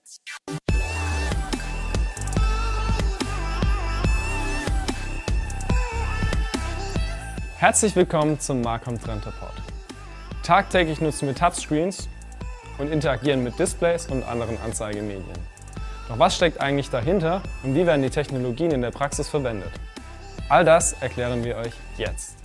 Herzlich willkommen zum Marcom Trend Report. Tagtäglich nutzen wir Touchscreens und interagieren mit Displays und anderen Anzeigemedien. Doch was steckt eigentlich dahinter und wie werden die Technologien in der Praxis verwendet? All das erklären wir euch jetzt.